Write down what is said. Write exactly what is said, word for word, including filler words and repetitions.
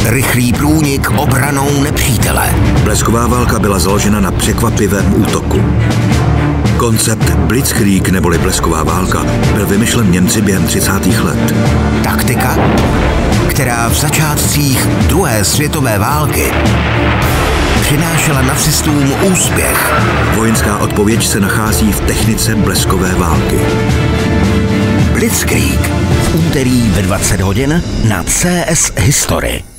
rychlý průnik obranou nepřítele. Blesková válka byla založena na překvapivém útoku. Koncept Blitzkrieg neboli blesková válka byl vymyšlen Němci během třicátých let. Taktika, která v začátcích druhé světové války přinášela nacistům úspěch. Vojenská odpověď se nachází v technice bleskové války. Blitzkrieg v úterý ve dvacet hodin na C S History.